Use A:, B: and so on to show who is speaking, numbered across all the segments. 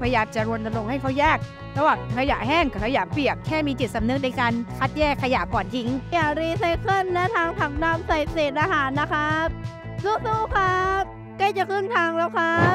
A: พยายามจะรณรงค์ให้เขาแยกระหว่างขยะแห้งกับขยะเปียกแค่มีจิตสำนึกในการคัดแยกขยะก่อนทิ้ง
B: อย่ารีไซเคิลและทางถังน้ำใส่เศษอาหารนะครับสู้ๆครับใกล้จะครึ่งทางแล้วครับ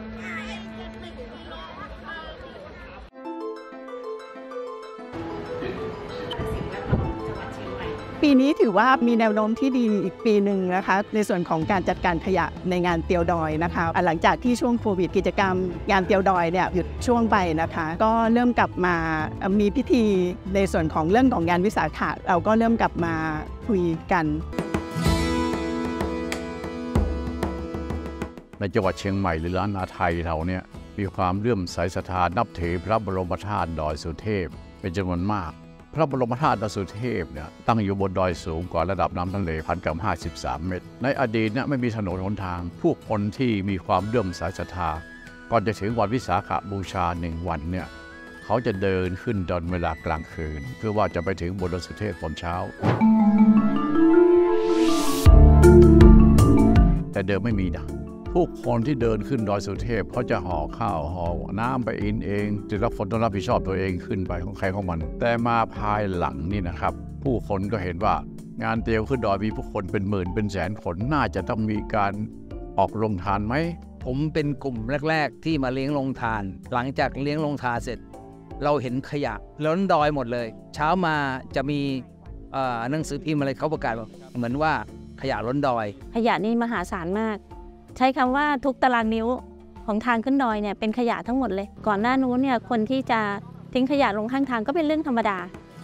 C: ปีนี้ถือว่ามีแนวโน้มที่ดีอีกปีหนึ่งนะคะในส่วนของการจัดการขยะในงานเตียวดอยนะคะหลังจากที่ช่วงโควิดกิจกรรมงานเตียวดอยเนี่ยหยุดช่วงไปนะคะก็เริ่มกลับมามีพิธีในส่วนของเรื่องของงานวิสาขะเราก็เริ่มกลับมาคุยกัน
D: ในจังหวัดเชียงใหม่หรือล้านนาไทยเราเนี่ยมีความเลื่อมใสศรัทธานับถือพระบรมธาตุดอยสุเทพเป็นจำนวนมากพระบรมธาตุดอยสุเทพเนี่ยตั้งอยู่บนดอยสูงกว่าระดับน้ำทะเล1,053 เมตรในอดีตเนี่ยไม่มีถนนหนทางผู้คนที่มีความเลื่อมใสศรัทธาก่อนจะถึงวันวิสาขบูชา1 วันเนี่ยเขาจะเดินขึ้นดอยเวลากลางคืนเพื่อว่าจะไปถึงบนดอยสุเทพตอนเช้าแต่เดิมไม่มีนะผู้คนที่เดินขึ้นดอยสุเทพเขาจะห่อข้าวห่อน้ำไปเองจะรับฝนต้องรับผิดชอบตัวเองขึ้นไปของใครของมันแต่มาภายหลังนี่นะครับผู้คนก็เห็นว่างานเตียวขึ้นดอยมีผู้คนเป็นหมื่นเป็นแสนคนน่าจะต้องมีการออกโรงทานไหม
E: ผมเป็นกลุ่มแรกๆที่มาเลี้ยงโรงทานหลังจากเลี้ยงโรงทานเสร็จเราเห็นขยะล้นดอยหมดเลยเช้ามาจะมีหนังสือพิมพ์อะไรเขาประกาศเหมือนว่าขยะล้นดอย
B: ขยะนี่มหาศาลมากใช้คำว่าทุกตารางนิ้วของทางขึ้นดอยเนี่ยเป็นขยะทั้งหมดเลยก่อนหน้านู้นเนี่ยคนที่จะทิ้งขยะลงข้างทางก็เป็นเรื่องธรรมดา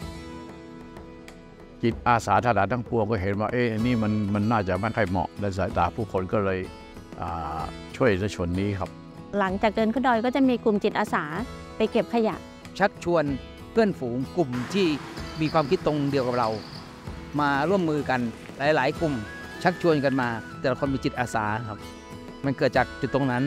D: จิตอาสาทั้งปวงก็เห็นว่านี่มันน่าจะไม่ค่อยเหมาะในสายตาผู้คนก็เลยช่วยในส่วนนี้ครับ
B: หลังจากเดินขึ้นดอยก็จะมีกลุ่มจิตอาสาไปเก็บขยะ
E: ชักชวนเพื่อนฝูงกลุ่มที่มีความคิดตรงเดียวกับเรามาร่วมมือกันหลายๆกลุ่มชักชวนกันมาแต่ละคนมีจิตอาสาครับมันเกิดจากจุดตรงนั้น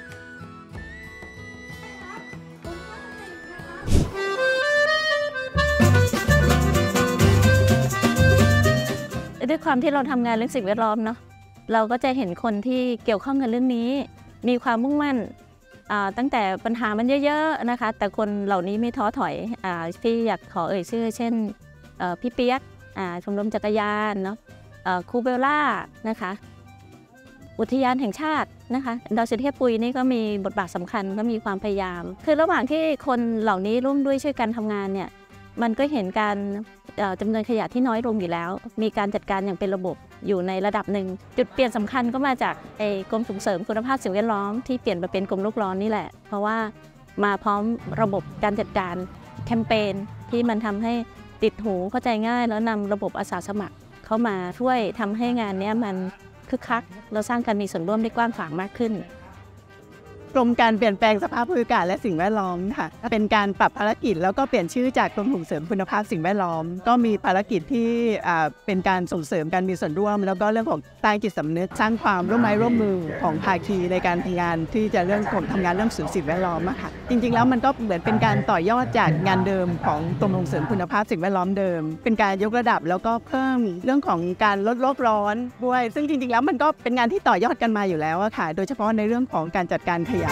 B: ด้วยความที่เราทำงานเรื่องสิ่งแวดล้อมเนาะเราก็จะเห็นคนที่เกี่ยวข้องกับเรื่องนี้มีความมุ่งมั่นตั้งแต่ปัญหามันเยอะๆนะคะแต่คนเหล่านี้ไม่ท้อถอยพี่อยากขอเอ่ยชื่อเช่นพี่เปียกชมรมจักรยานเนาะครูเบลล่านะคะอุทยานแห่งชาตินะคะดอยสุเทพปุยนี่ก็มีบทบาทสำคัญก็มีความพยายามคือระหว่างที่คนเหล่านี้ร่วมด้วยช่วยกันทำงานเนี่ยมันก็เห็นการจำนวนขยะที่น้อยลงอยู่แล้วมีการจัดการอย่างเป็นระบบอยู่ในระดับหนึ่งจุดเปลี่ยนสำคัญก็มาจากกรมส่งเสริมคุณภาพสิ่งแวดล้อมที่เปลี่ยนมาเป็นกรมโลกร้อนนี่แหละเพราะว่ามาพร้อมระบบการจัดการแคมเปญที่มันทำให้ติดหูเข้าใจง่ายแล้วนำระบบอาสาสมัครเข้ามาช่วยทำให้งานนี้มันคึกคักเราสร้างการมีส่วนร่วมได้กว้างขวางมากขึ้น
C: กรมการเปลี่ยนแปลงสภาพภูมิอากาศและสิ่งแวดล้อมค่ะเป็นการปรับภารกิจแล้วก็เปลี่ยนชื่อจากกรมส่งเสริมคุณภาพสิ่งแวดล้อมก็มีภารกิจที่เป็นการส่งเสริมการมีส่วนร่วมแล้วก็เรื่องของสร้างจิตสำนึกสร้างความร่วมไม้ร่วมมือของภาคีในการทำงานที่จะเรื่องของทำงานเรื่องสิ่งแวดล้อมค่ะจริงๆแล้วมันก็เหมือนเป็นการต่อยอดจากงานเดิมของกรมส่งเสริมคุณภาพสิ่งแวดล้อมเดิมเป็นการยกระดับแล้วก็เพิ่มเรื่องของการลดโลกร้อนด้วยซึ่งจริงๆแล้วมันก็เป็นงานที่ต่อยอดกันมาอยู่แล้วค่ะโดยเฉพาะในเรื่องของการจัดการขยะ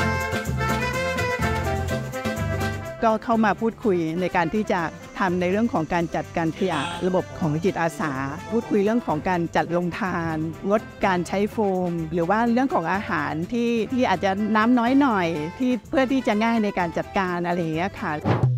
C: ก็เข้ามาพูดคุยในการที่จะทำในเรื่องของการจัดการขยะระบบของจิตอาสาพูดคุยเรื่องของการจัดโรงทานงดการใช้โฟมหรือว่าเรื่องของอาหารที่อาจจะน้ำน้อยหน่อยที่เพื่อที่จะง่ายในการจัดการอะไรอย่างเงี้ยค่ะ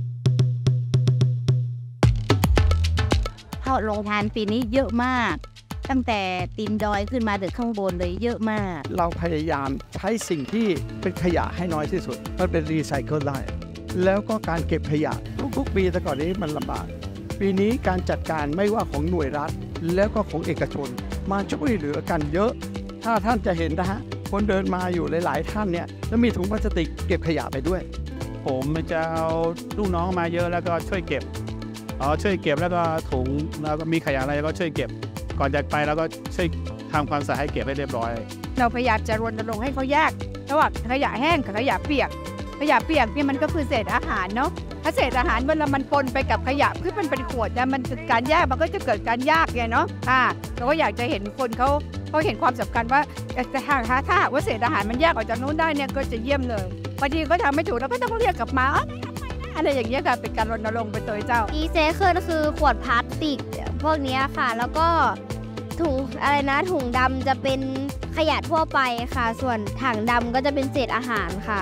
F: เข้าโรงทานปีนี้เยอะมากตั้งแต่ตีนดอยขึ้นมาถึงข้างบนเลยเยอะมาก
G: เราพยายามใช้สิ่งที่เป็นขยะให้น้อยที่สุดมันเป็นรีไซเคิลได้แล้วก็การเก็บขยะทุกๆปีแต่ก่อนนี้มันลำบากปีนี้การจัดการไม่ว่าของหน่วยรัฐแล้วก็ของเอกชนมาช่วยเหลือกันเยอะถ้าท่านจะเห็นนะฮะคนเดินมาอยู่หลายๆท่านเนี่ยแล้วมีถุงพลาสติกเก็บขยะไปด้วย
H: ผมจะเอาลูกน้องมาเยอะแล้วก็ช่วยเก็บแล้วก็ถุงแล้วก็มีขยะอะไรก็ช่วยเก็บก่อนจะไปแล้วก็ช่วยทำความสะอาดให้เก็บให้เรียบร้อย
A: เราพยายามจะรณรงค์ให้เขาแยกระหว่างขยะแห้งกับขยะเปียกขยะเปียกนี่มันก็คือเศษอาหารเนาะถ้าเศษอาหารเวลามันปนไปกับขยะที่มันเป็นขวดเนี่ยมันการแยกมันก็จะเกิดการยากไงเนาะเราก็อยากจะเห็นคนเขาเห็นความสำคัญว่าถ้าหากว่าเศษอาหารมันแยกออกจากนู้นได้เนี่ยก็จะเยี่ยมเลยบางทีก็ทำไม่ถูกแล้วก็ต้องเรียกกลับมาอะไรอย่างเงี้ยค่ะเป็นการรณรงค์เป็นตัวเจ้า
I: รีไซเคิลคือขวดพลาสติกพวกเนี้ยค่ะ แล้วก็ถุงอะไรนะถุงดำจะเป็นขยะทั่วไปค่ะ ส่วนถังดำก็จะเป็นเศษอาหารค่ะ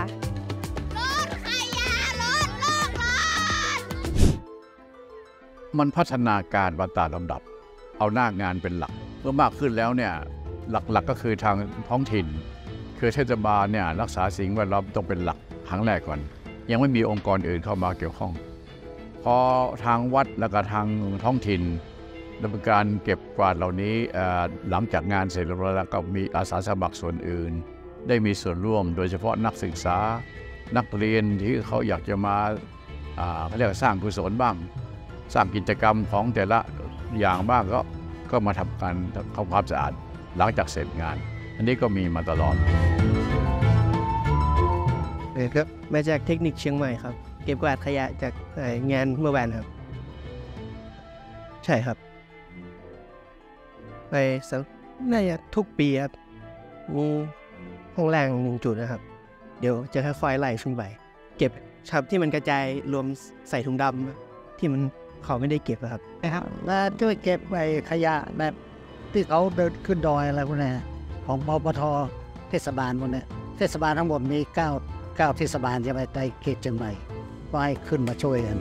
D: มันพัฒนาการมาตามลำดับเอาหน้างานเป็นหลักเมื่อมากขึ้นแล้วเนี่ยหลักๆก็คือทางท้องถิ่นคือเทศบาลเนี่ยรักษาสิ่งแวดล้อมต้องเป็นหลักครั้งแรกก่อนยังไม่มีองค์กรอื่นเข้ามาเกี่ยวข้องพอทางวัดแล้วก็ทางท้องถิ่นดำเนินการเก็บกวาดเหล่านี้หลังจากงานเสร็จแล้วก็มีอาสาสมัครส่วนอื่นได้มีส่วนร่วมโดยเฉพาะนักศึกษานักเรียนที่เขาอยากจะมาเขาเรียกสร้างกุศลบ้างสร้างกิจกรรมของแต่ละอย่างบ้างก็มาทำการทำความสะอาดหลังจากเสร็จงานอันนี้ก็มีมาตลอด
J: ครับมาจากเทคนิคเชียงใหม่ครับเก็บกวาดขยะจากงานเมื่อวานครับใช่ครับไปน่าจะทุกปีครับมีห้องแรง1 จุดนะครับเดี๋ยวจะค่อยๆไล่ขึ้นไปเก็บชับที่มันกระจายรวมใส่ถุงดำที่มันเขาไม่ได้เก็บครับ
K: นะครับแล้วช่วยเก็บไว้ขยะแบบที่เขาเดินขึ้นดอยอะไรพวกนี้ของปปท.เทศบาลพวกนี้เทศบาลทั้งหมดมี9เทศบาลจะไปในเขตเชียงใหม่ก็ให้ขึ้นมาช่วยกัน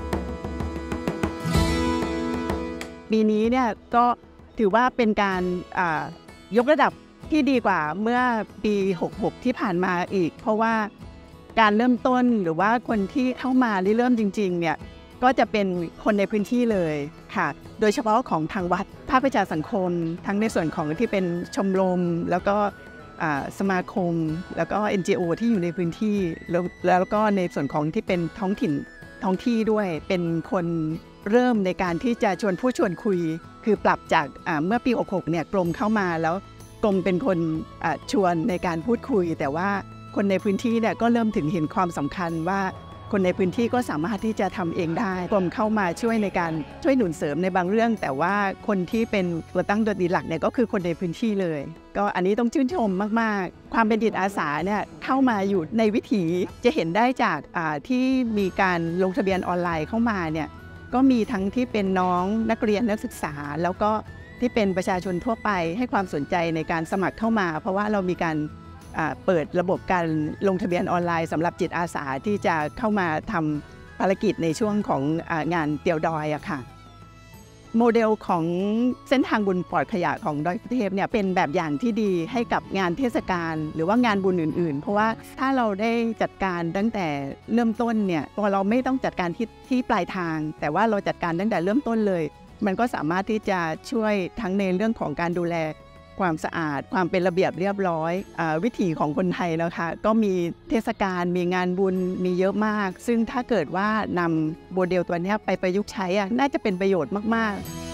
C: ปีนี้เนี่ยก็ถือว่าเป็นการยกระดับที่ดีกว่าเมื่อปี66ที่ผ่านมาอีกเพราะว่าการเริ่มต้นหรือว่าคนที่เข้ามาเริ่มจริงๆเนี่ยก็จะเป็นคนในพื้นที่เลยค่ะโดยเฉพาะของทางวัดภาคประชาสังคมทั้งในส่วนของที่เป็นชมรมแล้วก็สมาคมแล้วก็ NGO ที่อยู่ในพื้นที่แล้วก็ในส่วนของที่เป็นท้องถิ่นท้องที่ด้วยเป็นคนเริ่มในการที่จะชวนคุยคือปรับจากเมื่อปี66เนี่ยกรมเข้ามาแล้วกรมเป็นคนชวนในการพูดคุยแต่ว่าคนในพื้นที่เนี่ยก็เริ่มถึงเห็นความสำคัญว่าคนในพื้นที่ก็สามารถที่จะทำเองได้กรมเข้ามาช่วยในการช่วยหนุนเสริมในบางเรื่องแต่ว่าคนที่เป็นตัวตั้งตัวดีหลักเนี่ยก็คือคนในพื้นที่เลยก็อันนี้ต้องชื่นชมมากๆความเป็นจิตอาสาเนี่ยเข้ามาอยู่ในวิถีจะเห็นได้จากที่มีการลงทะเบียนออนไลน์เข้ามาเนี่ยก็มีทั้งที่เป็นน้องนักเรียนนักศึกษาแล้วก็ที่เป็นประชาชนทั่วไปให้ความสนใจในการสมัครเข้ามาเพราะว่าเรามีการเปิดระบบการลงทะเบียนออนไลน์สำหรับจิตอาสาที่จะเข้ามาทำภารกิจในช่วงของงานเตี่ยวดอยอะค่ะโมเดลของเส้นทางบุญปลอดขยะของดอยสุเทพเนี่ยเป็นแบบอย่างที่ดีให้กับงานเทศกาลหรือว่างานบุญอื่นๆเพราะว่าถ้าเราได้จัดการตั้งแต่เริ่มต้นเนี่ยตัวเราไม่ต้องจัดการที่ปลายทางแต่ว่าเราจัดการตั้งแต่เริ่มต้นเลยมันก็สามารถที่จะช่วยทั้งในเรื่องของการดูแลความสะอาดความเป็นระเบียบเรียบร้อยวิถีของคนไทยนะคะก็มีเทศกาลมีงานบุญมีเยอะมากซึ่งถ้าเกิดว่านำโมเดลตัวนี้ไปประยุกต์ใช้น่าจะเป็นประโยชน์มากๆ